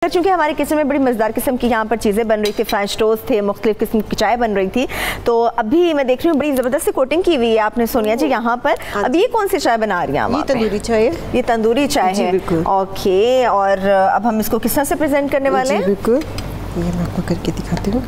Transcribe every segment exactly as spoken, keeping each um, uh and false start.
चूँकि हमारे किचन में बड़ी मज़ेदार किस्म की यहाँ पर चीज़ें बन रही थी, फ्रेंच टोस्ट थे, मुख्तलिफ किस्म की चाय बन रही थी, तो अभी मैं देख रही हूँ बड़ी ज़बरदस्त कोटिंग की हुई है आपने सोनिया जी यहाँ पर। अब ये कौन सी चाय बना रही हैं? ये तंदूरी चाय है। ये तंदूरी चाय है, ओके। और अब हम इसको किस तरह से प्रेजेंट करने वाले हैं? बिल्कुल, ये मैं आपको करके दिखाती हूँ।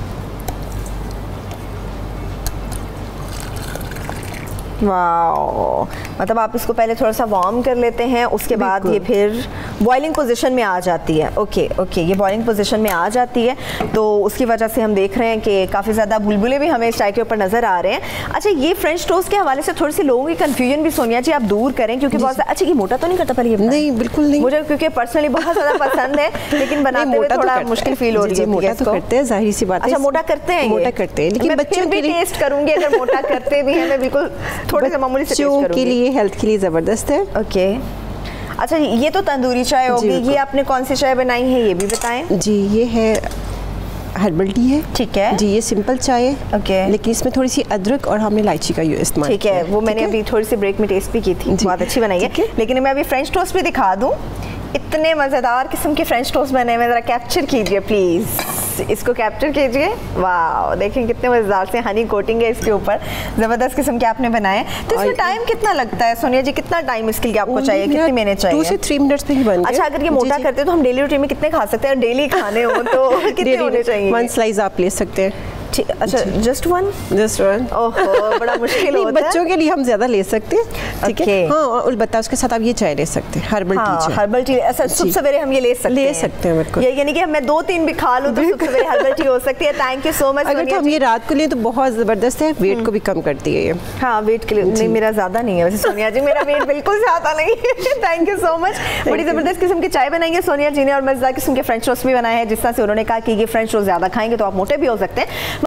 वाओ, मतलब आप इसको पहले थोड़ा सा वार्म कर लेते हैं, उसके बाद ये फिर बॉइलिंग पोजीशन में आ जाती है। ओके ओके, ये बॉइलिंग पोजीशन में आ जाती है, तो उसकी वजह से हम देख रहे हैं कि काफ़ी ज़्यादा बुलबुले भी हमें इस चाय के ऊपर नज़र आ रहे हैं। अच्छा, ये फ्रेंच टोस्ट के हवाले से थोड़ी सी लोगों की कन्फ्यूजन भी सोनिया जी आप दूर करें, क्योंकि बहुत अच्छा ये मोटा तो नहीं करता? पहले ये नहीं, बिल्कुल नहीं। मुझे क्योंकि पर्सनली बहुत ज़्यादा पसंद है, लेकिन बनाने में थोड़ा मुश्किल फील हो रही है। मोटा तो करते हैं, जाहिर सी बात है। अच्छा, मोटा करते हैं, मोटा करते हैं, लेकिन बच्चों भी टेस्ट करूंगी अगर मोटा करते भी हैं, मैं बिल्कुल थोड़े से मामूली से के लिए, हेल्थ के लिए ज़बरदस्त है। ओके, अच्छा ये तो तंदूरी चाय होगी, ये आपने कौन सी चाय बनाई है ये भी बताएं। जी, ये है हर्बल टी है। ठीक है जी, ये सिंपल चाय है। ओके, लेकिन इसमें थोड़ी सी अदरक और हमने इलायची का इस्तेमाल ठीक है, वो मैंने अभी थोड़ी सी ब्रेक में टेस्ट भी की थी, बहुत अच्छी बनाई है। लेकिन मैं अभी फ्रेंच टोस्ट भी दिखा दूँ, इतने मज़ेदार किस्म के फ्रेंच टोस्ट बने हैं, ज़रा कैप्चर कीजिए प्लीज़, इसको कैप्चर कीजिए। वाह, देखें कितने मज़ेदार से हनी कोटिंग है इसके ऊपर, ज़बरदस्त किस्म के आपने बनाए। तो इसमें टाइम कितना लगता है सोनिया जी? कितना टाइम इसके लिए आपको चाहिए, कितनी मिनट चाहिए? टू से थ्री मिनट्स में ही बन। अच्छा, अगर ये मोटा करते तो हम डेली रूटीन में कितने खा सकते हैं? डेली खाने हो तो कितने होने चाहिए? वन स्लाइस आप ले सकते हैं। अच्छा, जस्ट वन जस्ट वन ओहो, बड़ा मुश्किल होता है। बच्चों के लिए हम ज्यादा ले सकते हैं, ठीक है। हाँ, और अलबत्ता उसके साथ आप ये चाय ले सकते हैं, हर्बल टी। हर्बल टी सुबह सवेरे हम ये ले सकते ले हैं सकते हैं बिल्कुल। यानी कि मैं दो तीन भी खा लूँ तो सुबह सवेरे हर्बल टी हो सकती है। Thank you so much. अगर तो हम ये रात को लें तो बहुत ज़बरदस्त है, वेट को भी कम करती है ये। हाँ, वेट के लिए नहीं, मेरा ज़्यादा नहीं है वैसे सोनिया जी, मेरा वेट बिल्कुल ज़्यादा नहीं है। Thank you so much. बड़ी ज़बरदस्त किस्म की चाय बनाएंगे सोनिया जी ने, और मज़ेदार किस्म के फ्रेंच टोस्ट भी बनाए हैं। जिस तरह से उन्होंने कहा कि ये फ्रेंच टोस्ट ज़्यादा खाएंगे तो आप मोटे भी हो सकते हैं।